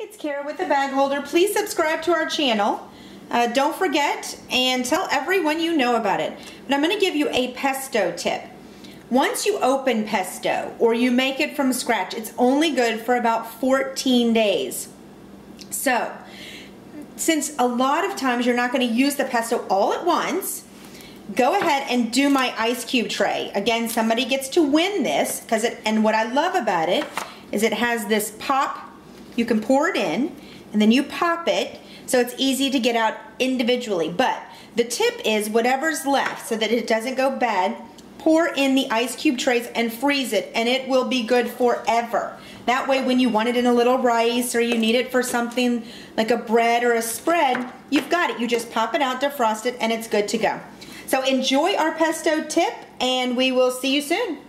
It's Kara with the Bag Holder. Please subscribe to our channel. Don't forget and tell everyone you know about it. But I'm going to give you a pesto tip. Once you open pesto or you make it from scratch, it's only good for about 14 days. So, since a lot of times you're not going to use the pesto all at once, go ahead and do my ice cube tray. Again, somebody gets to win this and what I love about it is it has this pop. You can pour it in and then you pop it so it's easy to get out individually. But the tip is whatever's left so that it doesn't go bad, pour in the ice cube trays and freeze it and it will be good forever. That way when you want it in a little rice or you need it for something like a bread or a spread, you've got it. You just pop it out, defrost it, and it's good to go. So enjoy our pesto tip and we will see you soon.